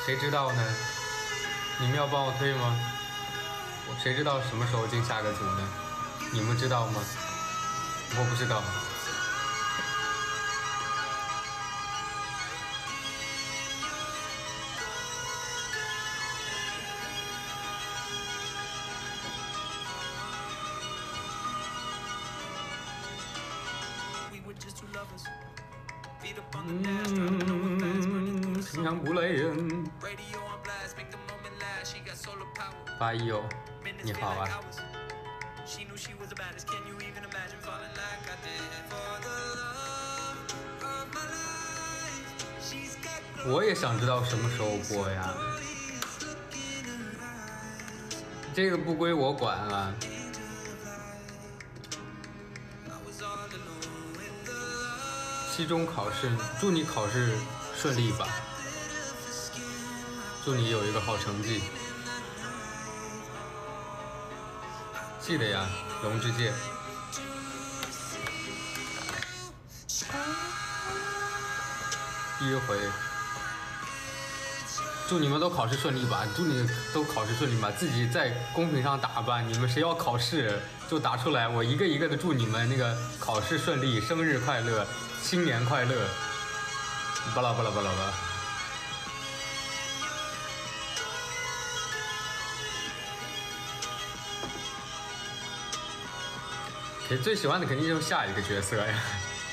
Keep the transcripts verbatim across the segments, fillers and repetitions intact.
谁知道呢？你们要帮我推吗？我谁知道什么时候进下个组呢？你们知道吗？我不知道。嗯，新疆不累人。八一哦，你好啊。我也想知道什么时候播呀，这个不归我管啊。期中考试，祝你考试顺利吧，祝你有一个好成绩。记得呀，龙之介。第一回，祝你们都考试顺利吧，祝你都考试顺利吧，自己在公屏上打吧，你们谁要考试就打出来，我一个一个的祝你们那个考试顺利，生日快乐，新年快乐，巴拉巴拉巴拉巴。肯最喜欢的肯定就是下一个角色呀。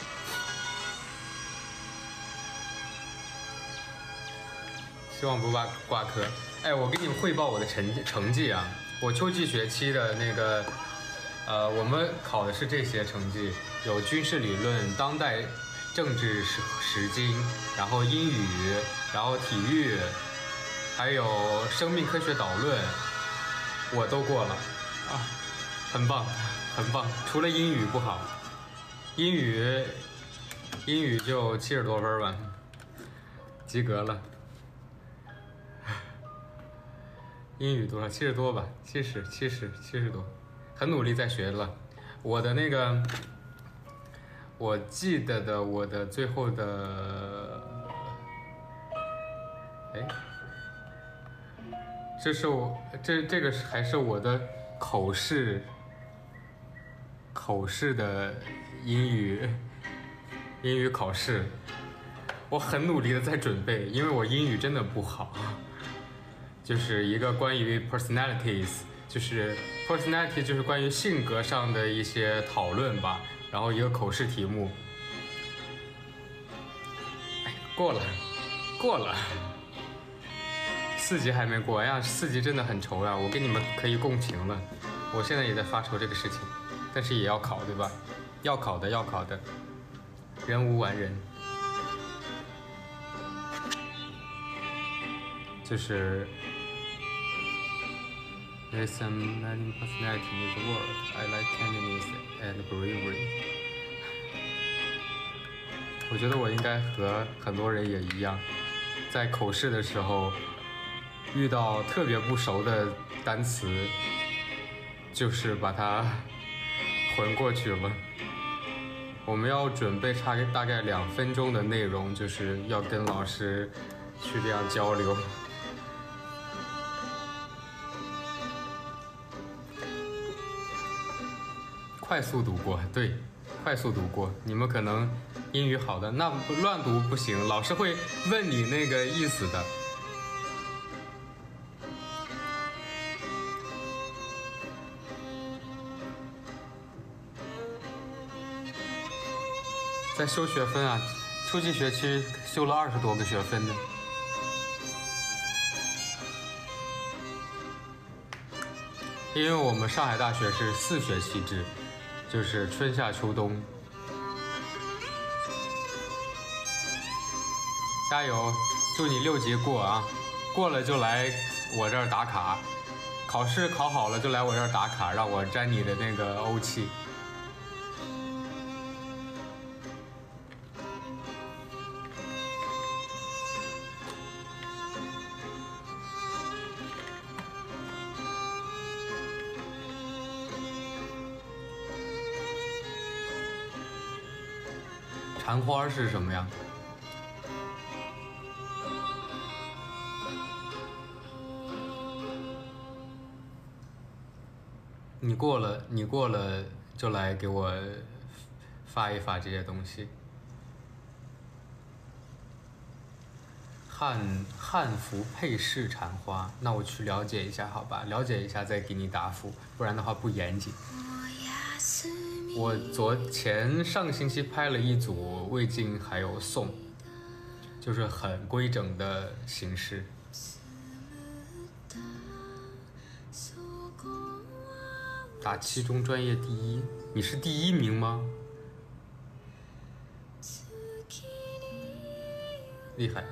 希望不挂挂科。哎，我给你们汇报我的成绩成绩啊！我秋季学期的那个，呃，我们考的是这些成绩，有军事理论、当代政治史史经，然后英语，然后体育，还有生命科学导论，我都过了啊，很棒，很棒。除了英语不好，英语英语就七十多分吧，及格了。英语多少？七十多吧，七十，七十，七十多，很努力在学了。我的那个，我记得的，我的最后的，哎，这是我这这个还是我的口试，口试的英语英语考试，我很努力的在准备，因为我英语真的不好。就是一个关于 personalities， 就是 personality 就是关于性格上的一些讨论吧，然后一个口试题目，哎，过了，过了，四级还没过，哎呀，四级真的很愁呀，我跟你们可以共情了，我现在也在发愁这个事情，但是也要考，对吧？要考的，要考的，人无完人，就是。There's some many personality in the world. I like kindness and bravery. 我觉得我应该和很多人也一样，在口试的时候遇到特别不熟的单词，就是把它混过去了。我们要准备差大概两分钟的内容，就是要跟老师去这样交流。快速读过，对，快速读过。你们可能英语好的，那乱读不行，老师会问你那个意思的。在修学分啊，初级学期修了二十多个学分呢。因为我们上海大学是四学期制。就是春夏秋冬，加油！祝你六级过啊！过了就来我这儿打卡，考试考好了就来我这儿打卡，让我沾你的那个欧气。蝉花是什么呀？ 你过了，你过了就来给我发一发这些东西。汉汉服配饰缠花，那我去了解一下，好吧？了解一下再给你答复，不然的话不严谨。我昨前上个星期拍了一组魏晋还有宋，就是很规整的形式。打七中专业第一，你是第一名吗？厉害！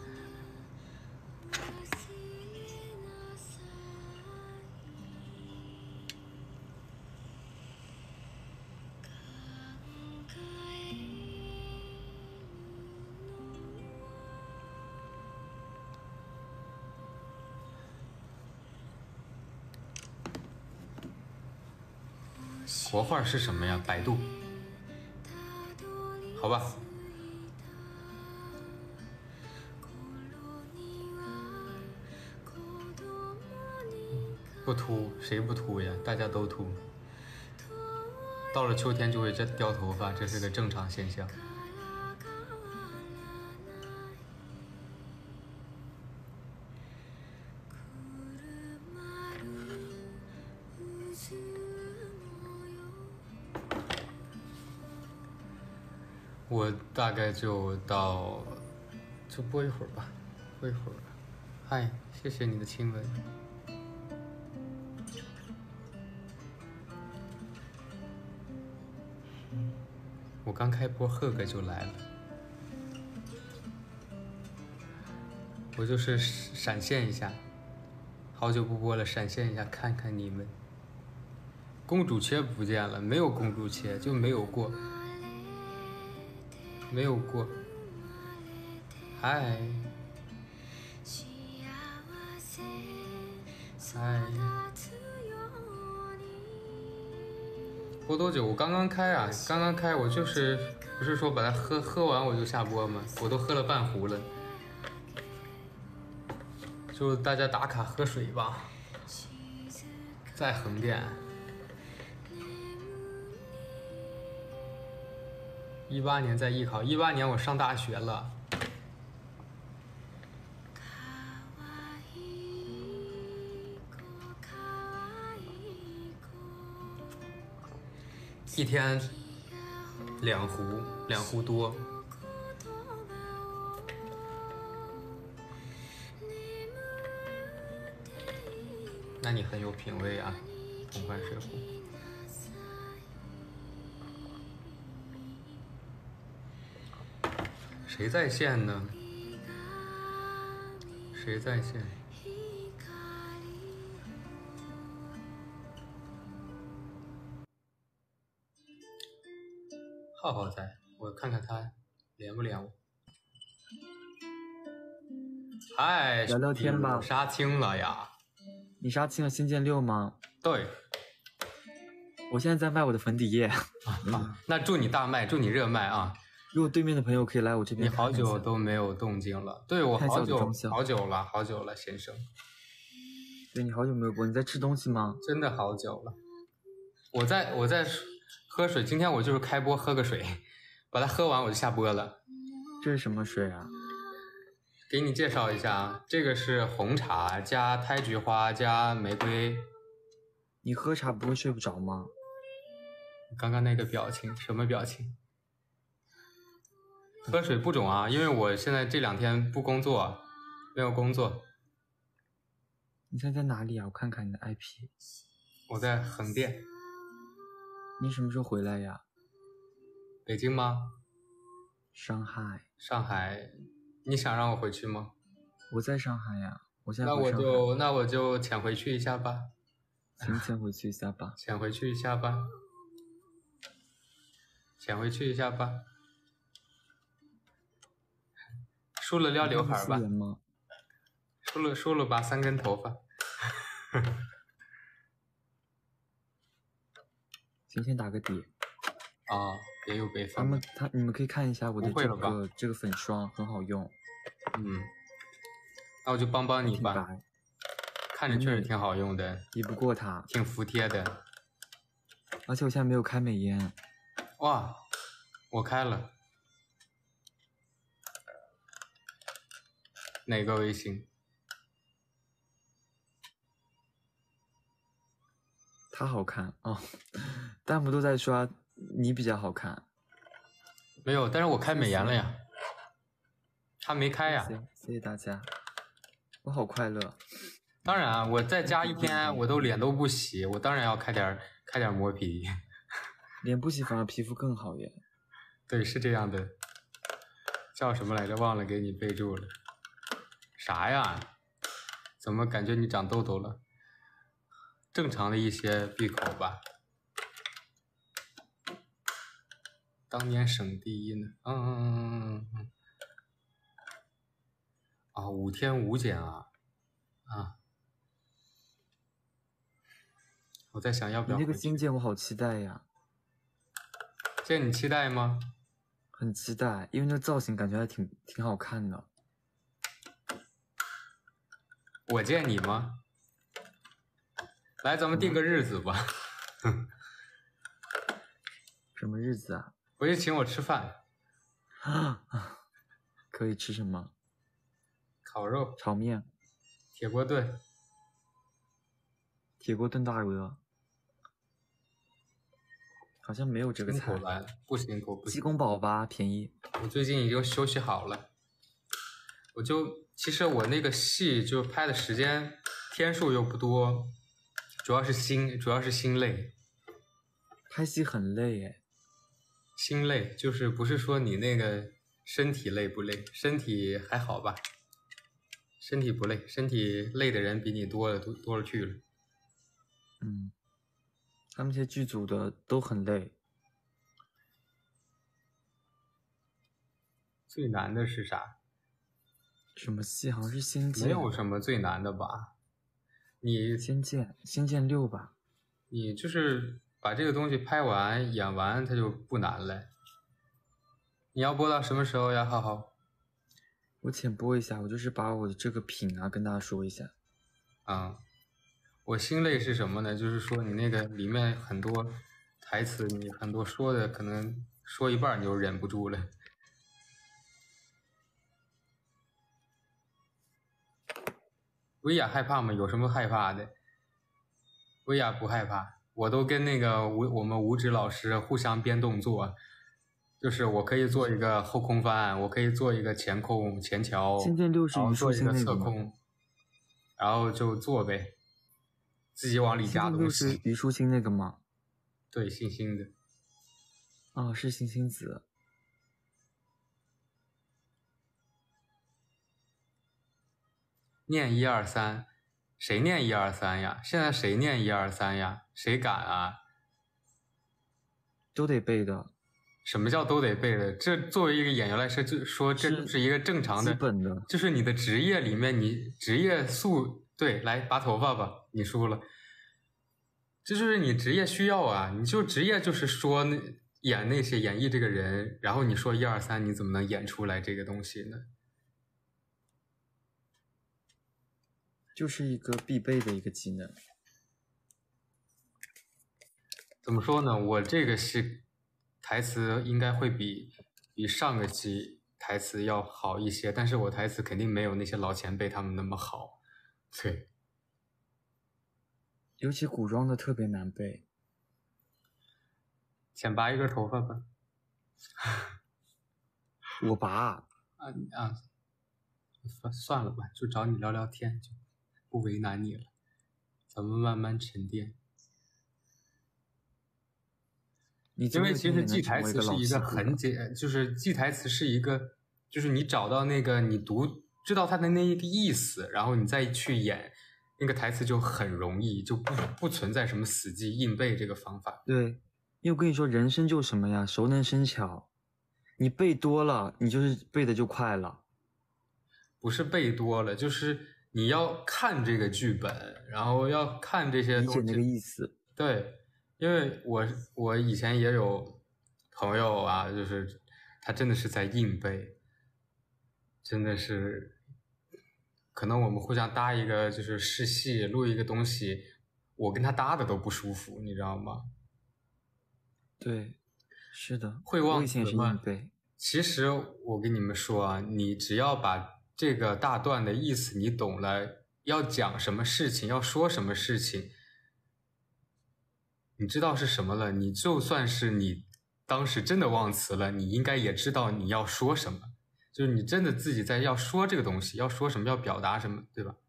国画是什么呀？百度。好吧。不秃，谁不秃呀？大家都秃。到了秋天就会掉头发，这是个正常现象。我大概就到，就播一会儿吧，播一会儿。嗨，谢谢你的亲吻。我刚开播，贺哥就来了。我就是闪现一下，好久不播了，闪现一下看看你们。公主切不见了，没有公主切，就没有过。没有过，嗨，嗨，播多久？我刚刚开啊，刚刚开，我就是不是说把它喝喝完我就下播吗？我都喝了半壶了，就大家打卡喝水吧，在横店。一八年在艺考，一八年我上大学了。一天两壶，两壶多。那你很有品味啊，同款水壶。谁在线呢？谁在线？浩浩在，我看看他连不连我。嗨， 聊聊天吧。 杀青了呀？ 你杀青了《仙剑六》吗？ 对。 我现在在卖我的粉底液。 啊，那祝你大卖，祝你热卖啊！ 如果对面的朋友可以来我这边看看。 你好久都没有动静了，对我好久好久了，好久了，先生。 对，你好久没有播，你在吃东西吗？ 真的好久了。我在我在喝水，今天我就是开播喝个水，把它喝完我就下播了。 这是什么水啊？ 给你介绍一下啊，这个是红茶加胎菊花加玫瑰。 你喝茶不会睡不着吗？ 刚刚那个表情，什么表情？喝水不肿啊，因为我现在这两天不工作，没有工作。 你现在在哪里啊？我看看你的 I P。 我在横店。 你什么时候回来呀？ 北京吗？ 上海。 上海，你想让我回去吗？ 我在上海呀，我现在那我就那我就潜回去一下吧。 请潜回去一下吧。 潜回去一下吧。潜回去一下吧。梳了撩刘海吧。梳了梳了吧三根头发。 今天打个底。 啊，别有备份。 他们他你们可以看一下我的这个这个粉霜很好用。 嗯，那我就帮帮你吧。看着确实挺好用的。 比不过它。 挺服帖的。 而且我现在没有开美颜。 哇，我开了。哪个微信？ 他好看哦，弹幕都在说你比较好看。 没有，但是我开美颜了呀。他没开呀。 谢谢，谢谢大家，我好快乐。 当然啊，我再加一天，我都脸都不洗，我当然要开点开点磨皮。 脸不洗反而皮肤更好耶。 对，是这样的。叫什么来着？忘了给你备注了。啥呀？怎么感觉你长痘痘了？正常的一些闭口吧。当年省第一呢。嗯嗯嗯嗯嗯。啊，五天无减啊！啊。我在想要不要你那个新件我好期待呀。 这你期待吗？ 很期待，因为那个造型感觉还挺挺好看的。 我见你吗？来，咱们定个日子吧。 什么日子啊？ 回去请我吃饭。 啊，可以吃什么？ 烤肉、 炒面、 铁锅炖、 铁锅炖大鹅。好像没有这个菜。 不辛苦，不辛苦。 鸡公煲吧，便宜。 我最近已经休息好了。我就其实我那个戏就拍的时间天数又不多，主要是心主要是心累。 拍戏很累哎。 心累就是不是说你那个身体累不累，身体还好吧？身体不累，身体累的人比你多了多多了去了。 嗯。他们这些剧组的都很累。 最难的是啥？ 什么戏？好像是《仙剑》。 没有什么最难的吧？你 《仙剑》《仙剑六》吧？ 你就是把这个东西拍完演完，它就不难了。你要播到什么时候呀？浩浩？ 我浅播一下，我就是把我的这个品啊跟大家说一下。 嗯。我心累是什么呢？就是说你那个里面很多台词，你很多说的可能说一半你就忍不住了。薇娅害怕吗？有什么害怕的？薇娅不害怕，我都跟那个吴我们吴指老师互相编动作，就是我可以做一个后空翻，我可以做一个前空前桥， 仙剑六是虞书欣那个侧空，然后就做呗。自己往里加东西。 是虞书欣那个吗？ 对，星星的。 哦，是星星子。 念一二三，谁念一二三呀？现在谁念一二三呀？谁敢啊？ 都得背的。 什么叫都得背的？这作为一个演员来说，就说这就是一个正常的， 基本的， 就是你的职业里面，你职业素对，来拔头发吧，你输了。这就是你职业需要啊！你就职业就是说那演那些演绎这个人，然后你说一二三，你怎么能演出来这个东西呢？ 就是一个必备的一个技能。 怎么说呢？我这个戏台词应该会比比上个戏台词要好一些，但是我台词肯定没有那些老前辈他们那么好。对。 尤其古装的特别难背。 先拔一根头发吧。 我拔。 啊啊，算了吧，就找你聊聊天，就不为难你了。咱们慢慢沉淀。因为其实记台词是一个很简，就是记台词是一个，就是你找到那个你读知道它的那一个意思，然后你再去演。那个台词就很容易，就不不存在什么死记硬背这个方法。 对，因为我跟你说，人生就什么呀，熟能生巧，你背多了，你就是背的就快了。 不是背多了，就是你要看这个剧本，然后要看这些东西， 理解那个意思。 对，因为我我以前也有朋友啊，就是他真的是在硬背，真的是。可能我们互相搭一个就是试戏录一个东西，我跟他搭的都不舒服，你知道吗？ 对，是的， 会忘我以前也是词吗？ 硬背。 其实我跟你们说啊，你只要把这个大段的意思你懂了，要讲什么事情，要说什么事情，你知道是什么了，你就算是你当时真的忘词了，你应该也知道你要说什么，就是你真的自己在要说这个东西，要说什么，要表达什么，对吧？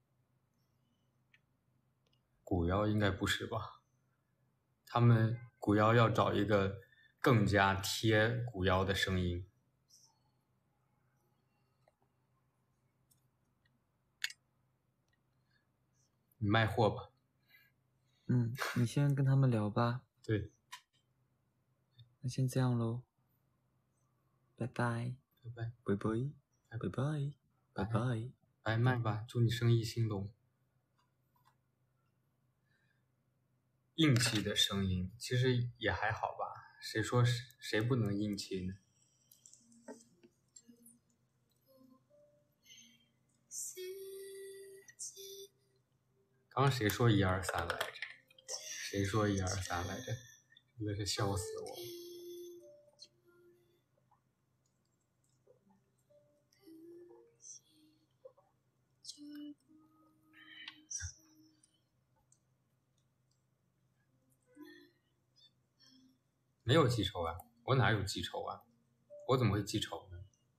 古谣应该不是吧？他们古谣要找一个更加贴古谣的声音。你卖货吧。 嗯，你先跟他们聊吧。 对， 那先这样喽，拜拜， 拜拜， 拜拜，拜拜，拜拜， 拜卖吧，祝你生意兴隆。硬气的声音其实也还好吧，谁说谁不能硬气呢？刚刚谁说一二三来着？谁说一二三来着？真的是笑死我。没有记仇啊，我哪有记仇啊？我怎么会记仇呢？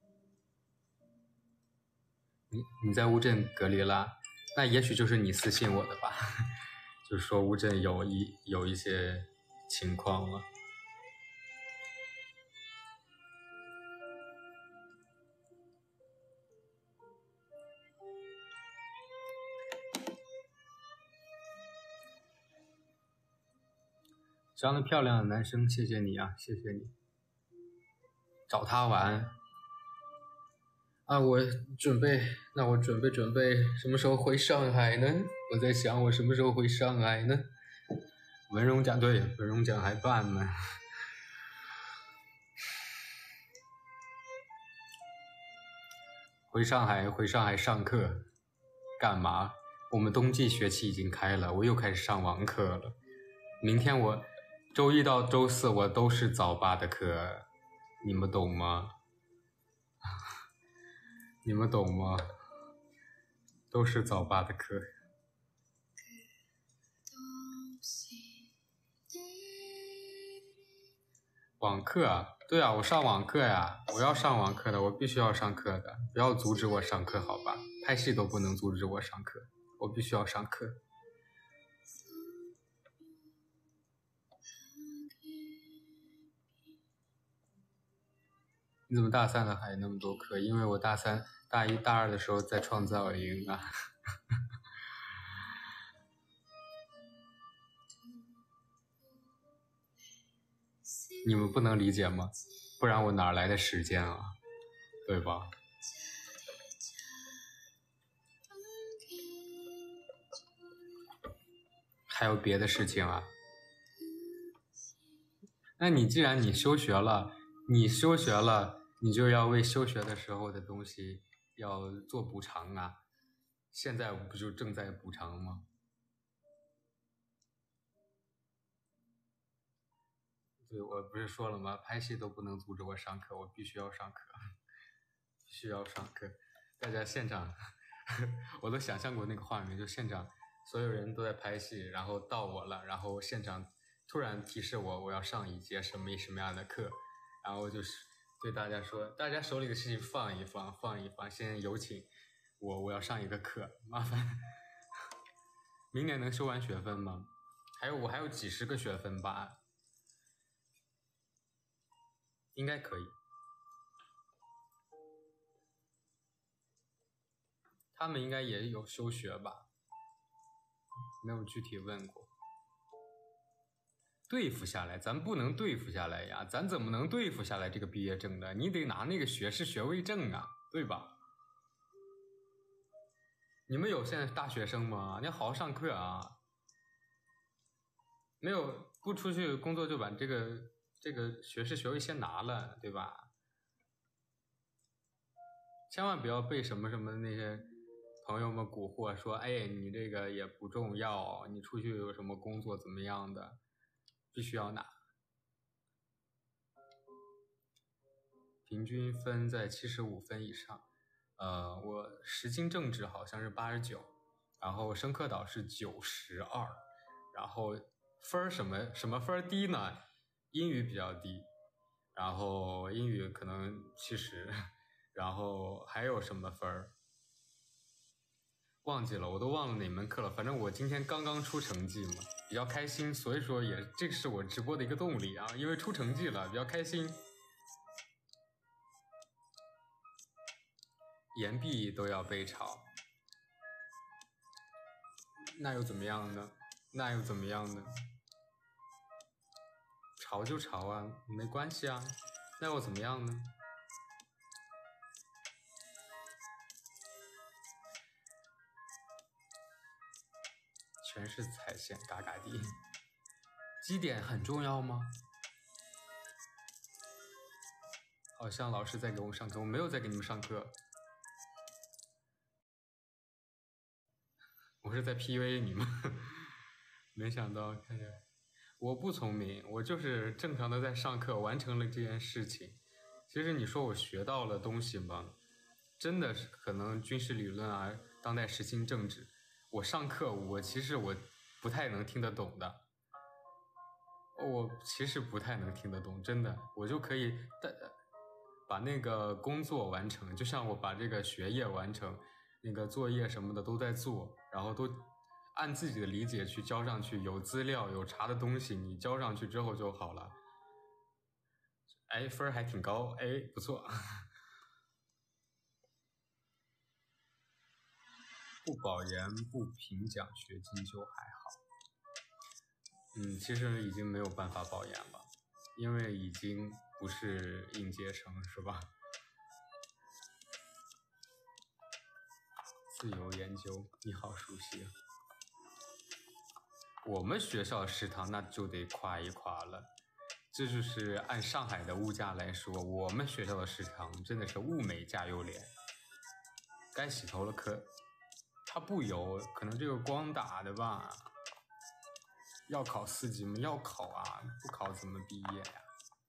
你你在乌镇隔离了，那也许就是你私信我的吧，就是说乌镇有一有一些情况了。长得漂亮的男生，谢谢你啊，谢谢你。找他玩啊！我准备，那我准备准备，什么时候回上海呢？我在想，我什么时候回上海呢？文荣奖对，文荣奖还办呢。回上海，回上海上课，干嘛？我们冬季学期已经开了，我又开始上网课了。明天我周一到周四我都是早八的课，你们懂吗？你们懂吗？都是早八的课。网课啊，对啊，我上网课呀，我要上网课的，我必须要上课的，不要阻止我上课，好吧？拍戏都不能阻止我上课，我必须要上课。你怎么大三了还那么多课？因为我大三、大一、大二的时候在创造营啊。你们不能理解吗？不然我哪来的时间啊？对吧？还有别的事情啊？那你既然你休学了，你休学了，你就要为休学的时候的东西要做补偿啊。现在不就正在补偿吗？对，我不是说了吗？拍戏都不能阻止我上课，我必须要上课，必须要上课。大家现场，我都想象过那个画面，就现场所有人都在拍戏，然后到我了，然后现场突然提示我我要上一节什么什么样的课，然后就是对大家说，大家手里的事情放一放，放一放，先有请我，我要上一个课，麻烦。明年能修完学分吗？还有我还有几十个学分吧。应该可以，他们应该也有休学吧？没有具体问过。对付下来，咱不能对付下来呀，咱怎么能对付下来这个毕业证呢？你得拿那个学士学位证啊，对吧？你们有现在大学生吗？你要好好上课啊！没有不出去工作就把这个这个学士学位先拿了，对吧？千万不要被什么什么那些朋友们蛊惑，说哎你这个也不重要，你出去有什么工作怎么样的，必须要拿。 平均分在七十五分以上。呃，我实经政治好像是八十九，然后生科导是九十二，然后分什么什么分低呢？英语比较低，然后英语可能七十，然后还有什么分忘记了，我都忘了哪门课了。反正我今天刚刚出成绩嘛，比较开心，所以说也这是我直播的一个动力啊，因为出成绩了，比较开心。言必都要被炒，那又怎么样呢？那又怎么样呢？炒就炒啊，没关系啊，那又怎么样呢？全是踩线，嘎嘎地。基点很重要吗？好像老师在给我上课，我没有在给你们上课，我是在 P U A 你们。没想到，看见我不聪明，我就是正常的在上课完成了这件事情。其实你说我学到了东西吗？真的是可能军事理论啊，当代实行政治。我上课，我其实我不太能听得懂的，我其实不太能听得懂，真的，我就可以把那个工作完成，就像我把这个学业完成，那个作业什么的都在做，然后都按自己的理解去交上去，有资料有查的东西，你交上去之后就好了。哎，分还挺高，哎，不错。不保研不评奖学金就还好。嗯，其实已经没有办法保研了，因为已经不是应届生，是吧？自由研究，你好熟悉啊！我们学校食堂那就得夸一夸了，这就是按上海的物价来说，我们学校的食堂真的是物美价优廉。该洗头了可它不油，可能这个光打的吧。要考四级吗？要考啊，不考怎么毕业呀？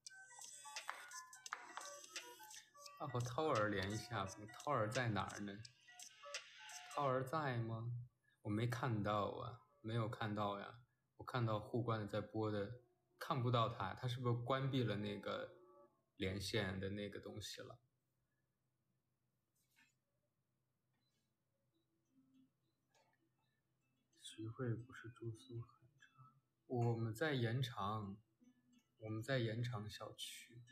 要和涛儿连一下，怎么涛儿在哪儿呢？涛儿在吗？我没看到啊，没有看到呀。我看到互关的在播的，看不到他，他是不是关闭了那个连线的那个东西了？徐汇不是住宿很差，我们在延长，我们在延长小区。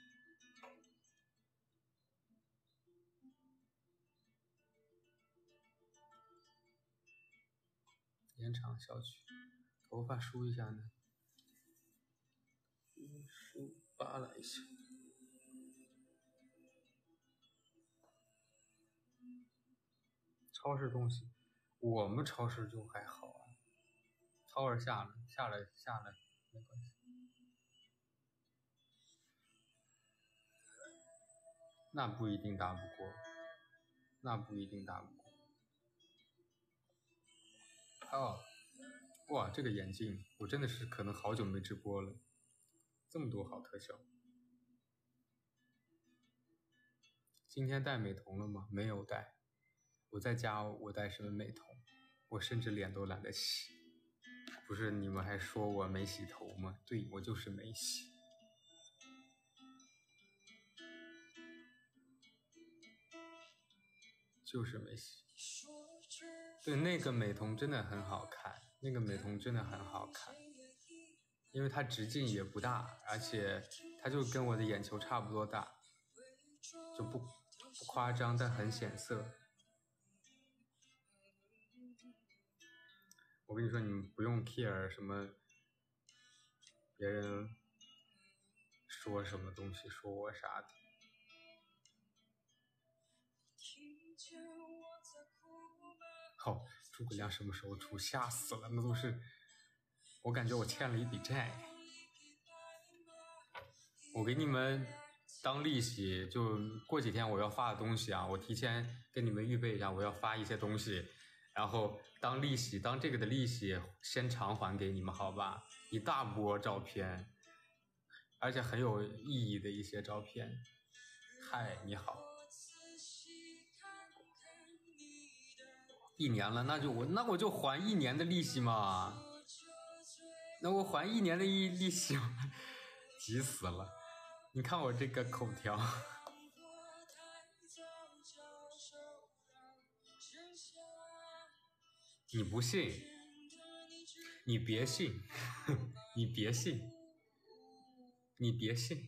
延长小区，头发梳一下呢，梳扒拉一下。超市东西，我们超市就还好啊。涛儿下了，下来下来，没关系。那不一定打不过，那不一定打不过。哦，哇，这个眼镜，我真的是可能好久没直播了，这么多好特效。今天戴美瞳了吗？没有戴。我在家我戴什么美瞳？我甚至脸都懒得洗。不是你们还说我没洗头吗？对，我就是没洗。就是没洗。对，那个美瞳真的很好看，那个美瞳真的很好看，因为它直径也不大，而且它就跟我的眼球差不多大，就不不夸张，但很显色。我跟你说，你们不用 care 什么别人说什么东西，说我啥的。好、哦，诸葛亮什么时候出？吓死了，那都是我感觉我欠了一笔债。我给你们当利息，就过几天我要发的东西啊，我提前跟你们预备一下，我要发一些东西，然后当利息，当这个的利息先偿还给你们，好吧？一大波照片，而且很有意义的一些照片， 嗨，你好。一年了，那就我那我就还一年的利息嘛。那我还一年的利利息，急死了。你看我这个口条。你不信？你别信，你别信，你别信。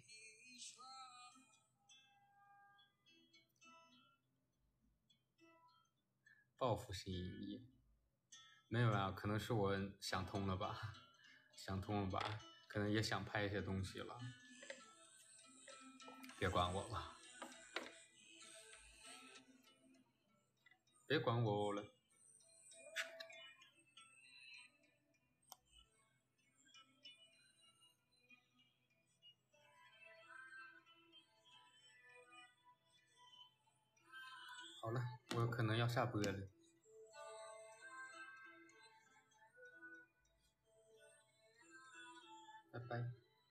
报复性营业，没有啊，可能是我想通了吧，想通了吧，可能也想拍一些东西了。别管我了，别管我了。好了，我可能要下播了。拜拜。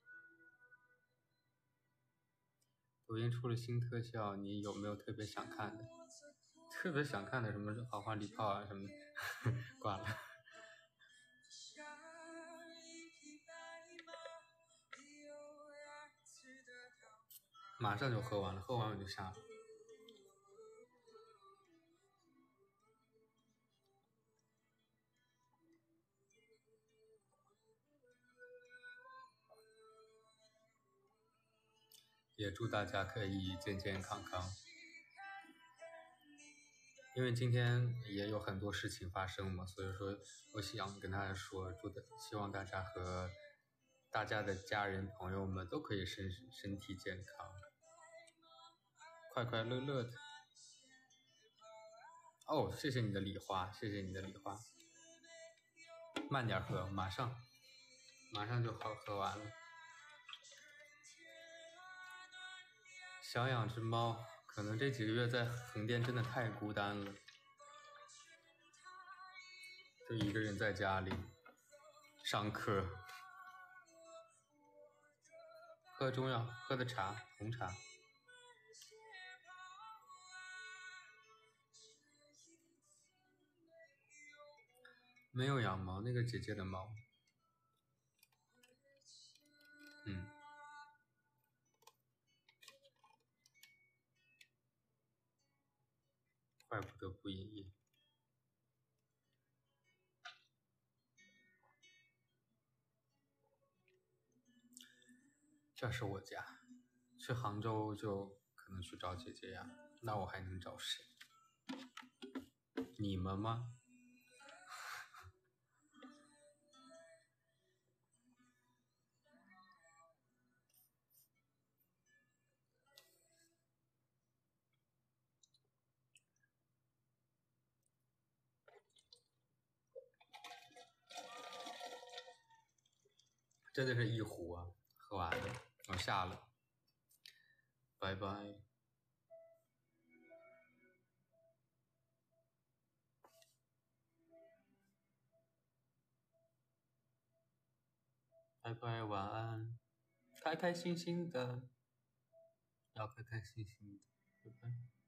抖音出了新特效，你有没有特别想看的？特别想看的什么豪华礼炮啊什么的，挂了。马上就喝完了，喝完我就下了。也祝大家可以健健康康，因为今天也有很多事情发生嘛，所以说我想跟大家说，祝的希望大家和大家的家人朋友们都可以身身体健康，快快乐乐的。哦，谢谢你的礼花，谢谢你的礼花。慢点喝，马上马上就好喝完了。想养只猫，可能这几个月在横店真的太孤单了，就一个人在家里上课，喝中药，喝的茶，红茶。没有养猫，那个姐姐的猫。嗯。怪不得不营业。这是我家，去杭州就可能去找姐姐呀，那我还能找谁？你们吗？真的是一壶啊，喝完了，我下了，拜拜。拜拜，晚安，开开心心的，要开开心心的，拜拜。